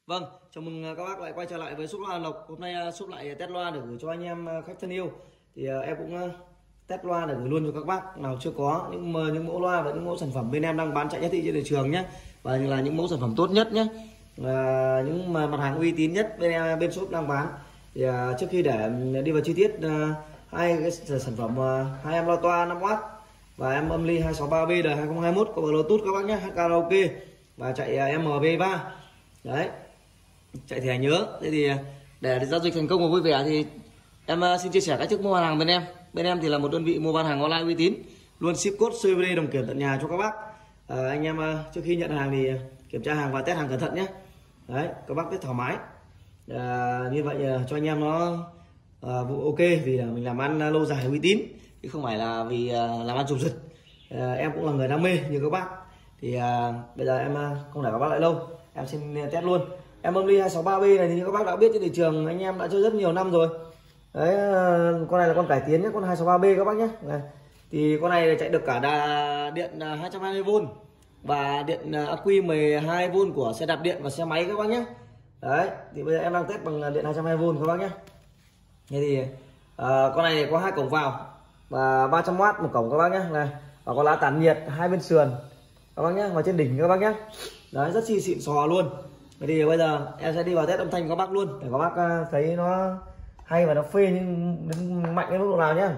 Vâng, chào mừng các bác lại quay trở lại với shop loa Lộc. Hôm nay shop lại test loa để gửi cho anh em khách thân yêu. Thì em cũng test loa để gửi luôn cho các bác nào chưa có những mẫu loa và những mẫu sản phẩm bên em đang bán chạy nhất thị trên thị trường nhé. Và là những mẫu sản phẩm tốt nhất nhé. Những mặt hàng uy tín nhất bên shop đang bán. Thì trước khi để đi vào chi tiết hai cái sản phẩm hai em loa toa 5W và em âm ly 263B đời 2021 có Bluetooth các bác nhé, karaoke và chạy MB3. Đấy, chạy thẻ nhớ. Thế thì để giao dịch thành công và vui vẻ thì em xin chia sẻ cách thức mua hàng bên em. Bên em thì là một đơn vị mua bán hàng online uy tín, luôn ship code CVD đồng kiểm tận nhà cho các bác. Anh em trước khi nhận hàng thì kiểm tra hàng và test hàng cẩn thận nhé. Đấy, các bác test thoải mái. Như vậy cho anh em nó ok, vì là mình làm ăn lâu dài uy tín chứ không phải là vì làm ăn rục rịch. Em cũng là người đam mê như các bác. Thì bây giờ em không để các bác lại lâu, em xin test luôn. Em âm ly 263B này thì như các bác đã biết trên thị trường anh em đã chơi rất nhiều năm rồi. Đấy, con này là con cải tiến nhé, con 263B các bác nhé. Này, thì con này chạy được cả điện 220V và điện ắc quy 12V của xe đạp điện và xe máy các bác nhé. Đấy, thì bây giờ em đang test bằng điện 220V các bác nhé. Thế thì con này có hai cổng vào và 300W một cổng các bác nhé. Này, và có lá tản nhiệt hai bên sườn các bác nhé, và trên đỉnh các bác nhé. Đấy, rất chi xịn sò luôn. Thế thì bây giờ em sẽ đi vào test âm thanh các bác luôn để các bác thấy nó hay và nó phê nhưng mạnh đến mức độ nào nhá.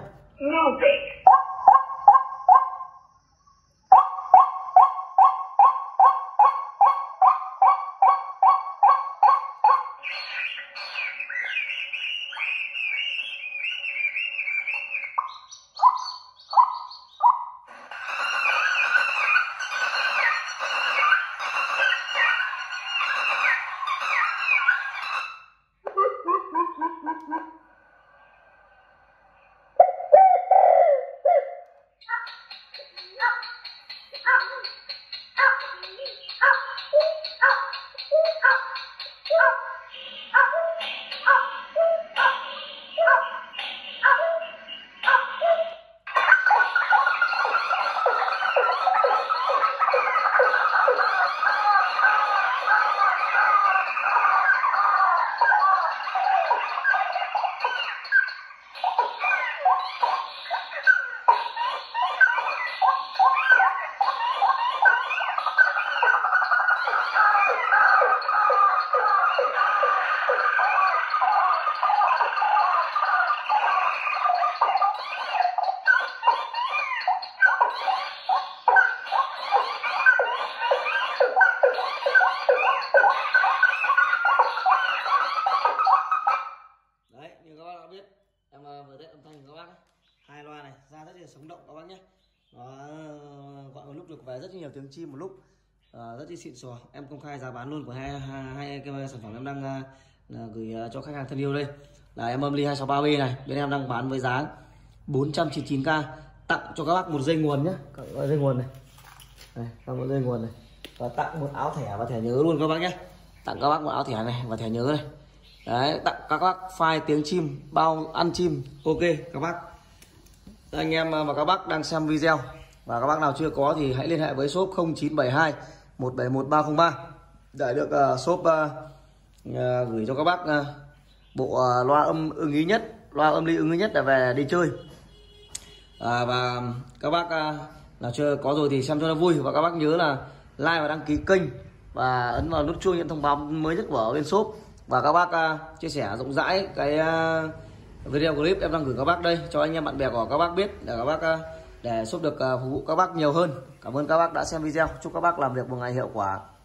Đấy, như các bác đã biết, em vừa test âm thanh của các bác ấy. Hai loa này ra rất là sống động các bác nhé. Nó gọi một lúc được về rất nhiều tiếng chim một lúc, rất là xịn sò. Em công khai giá bán luôn của hai cái sản phẩm em đang gửi cho khách hàng thân yêu đây là em âm ly 263B này. Bên em đang bán với giá 499k, tặng cho các bác một dây nguồn nhé, dây nguồn này, tặng một dây nguồn này và tặng một áo thẻ và thẻ nhớ luôn các bác nhé. Tặng các bác một áo thẻ này và thẻ nhớ này. Đấy, tặng các bác file tiếng chim, bao ăn chim, ok các bác. Anh em và các bác đang xem video và các bác nào chưa có thì hãy liên hệ với shop 0972 171 303 để được shop gửi cho các bác bộ loa âm ưng ý nhất, loa âm ly ưng ý nhất để về đi chơi. Và các bác nào chưa có rồi thì xem cho nó vui, và các bác nhớ là like và đăng ký kênh và ấn vào nút chuông nhận thông báo mới nhất của bên shop. Và các bác chia sẻ rộng rãi cái video clip em đang gửi các bác đây cho anh em bạn bè của các bác biết để các bác để shop được phục vụ các bác nhiều hơn. Cảm ơn các bác đã xem video. Chúc các bác làm việc một ngày hiệu quả.